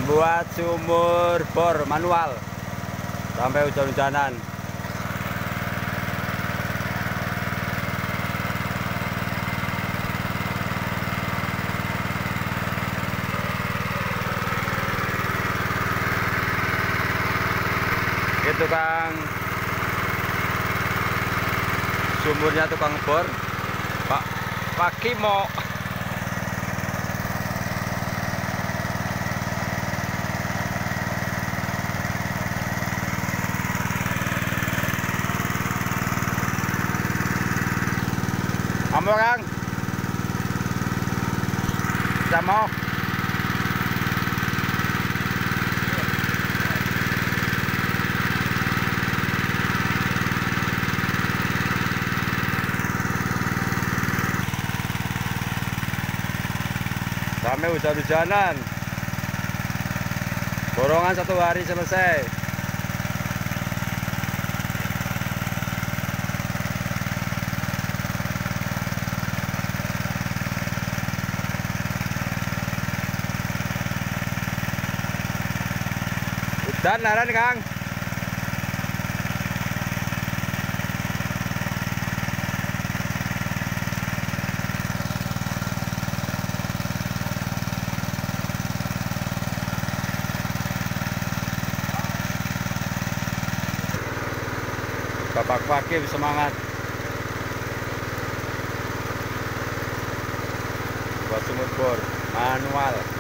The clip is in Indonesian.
buat sumur bor manual sampai hujan-hujanan. Itu Kang, sumurnya tukang bor Pak Kimo. Kamu Kang, sama sampai hujan-hujanan, borongan 1 hari selesai. Dan naran Kang, Bapak Pakai semangat buat sumur bor manual.